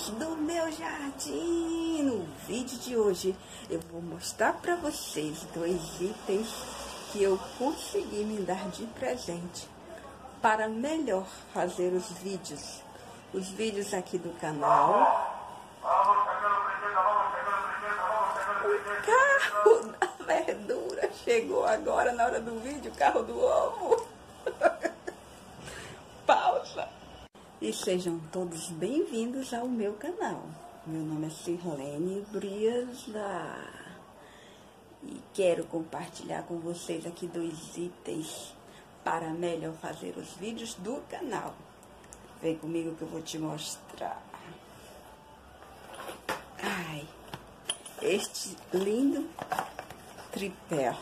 amigos do meu jardim. No vídeo de hoje eu vou mostrar para vocês dois itens que eu consegui me dar de presente para melhor fazer os vídeos aqui do canal. O carro da verdura chegou agora na hora do vídeo, o carro do ovo. Pausa. E sejam todos bem-vindos ao meu canal. Meu nome é Sirlene Briasla e quero compartilhar com vocês aqui dois itens para melhor fazer os vídeos do canal. Vem comigo que eu vou te mostrar. Ai, este lindo tripé.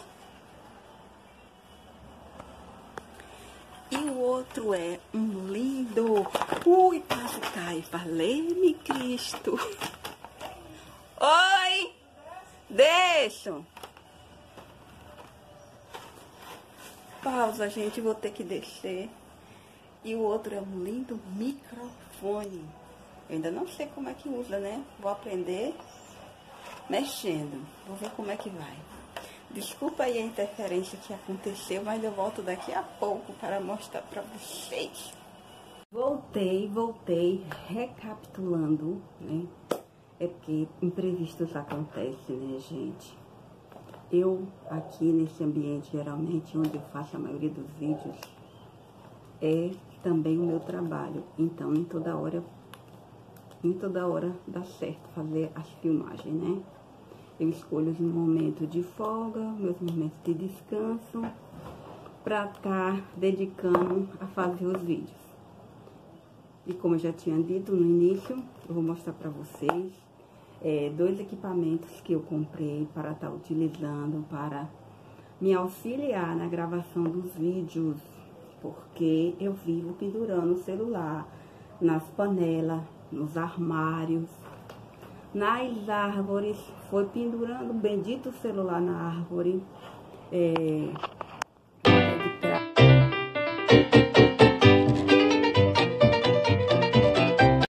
E o outro é um lindo... Ui, quase cai. Falei-me Cristo. Oi! Deixa! Pausa, gente. Vou ter que descer. E o outro é um lindo microfone. Eu ainda não sei como é que usa, né? Vou aprender mexendo. Vou ver como é que vai. Desculpa aí a interferência que aconteceu, mas eu volto daqui a pouco para mostrar para vocês. Voltei, recapitulando, né? É porque imprevistos acontecem, né, gente? Eu, aqui nesse ambiente, geralmente, onde eu faço a maioria dos vídeos, é também o meu trabalho. Então, nem toda hora dá certo fazer as filmagens, né? Eu escolho os momentos de folga, meus momentos de descanso, para estar dedicando a fazer os vídeos. E como eu já tinha dito no início, eu vou mostrar para vocês dois equipamentos que eu comprei para estar utilizando para me auxiliar na gravação dos vídeos, porque eu vivo pendurando o celular nas panelas, nos armários, nas árvores, foi pendurando o bendito celular na árvore.